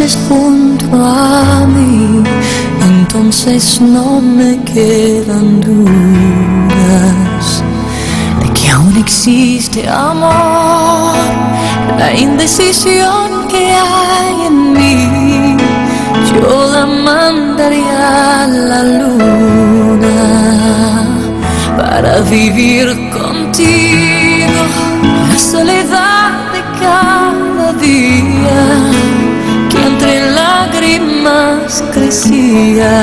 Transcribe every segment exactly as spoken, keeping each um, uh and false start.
permaneces junto a mí, entonces no me quedan dudas de que aún existe amor. La indecisión que hay en mí, yo la mandaría a la luna para vivir contigo la soledad de cada día que entre lágrimas crecía.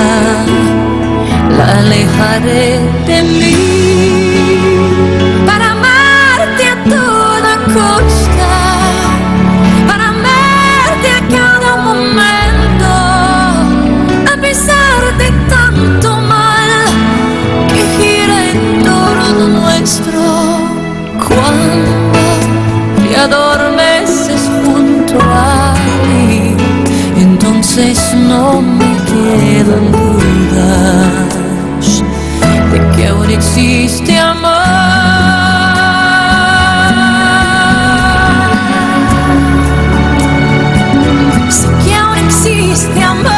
La alejaré de mí para amarte a toda costa, para amarte a cada momento, a pesar de tanto mal que gira en torno nuestro. Cuando te adormeces junto a mí, entonces no me quedan dudas de que aún existe amor. Sé que aún existe amor.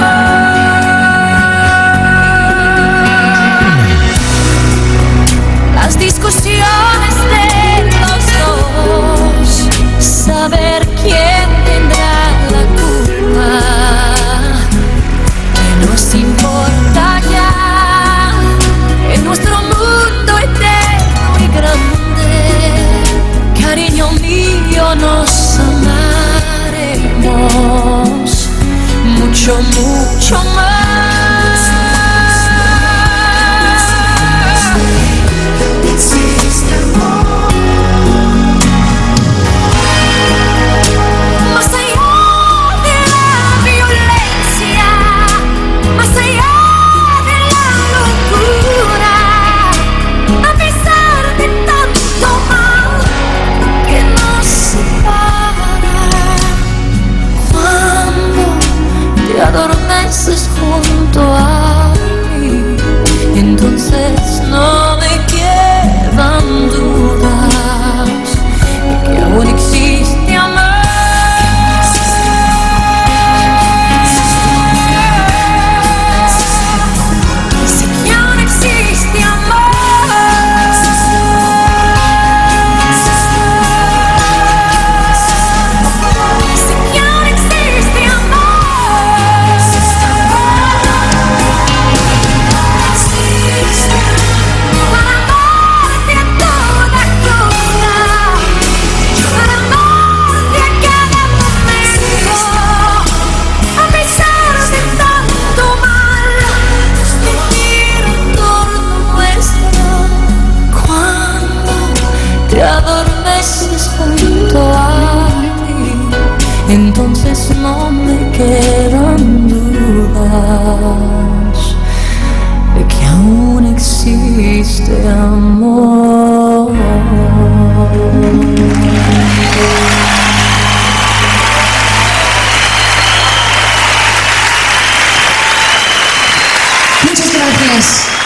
Las discusiones de los dos, saber quién tendrá la culpa, que nos importa ya en nuestro mundo eterno y grande. Cariño mío, nos amaremos mucho, mucho más. Adormeces junto a mí, entonces no me quedan dudas de que aún existe amor. Sé que aún existe amor. Sé que aún existe amor. Te adormeces junto a mí, entonces no me quedan dudas de que aún existe amor. Muchas gracias.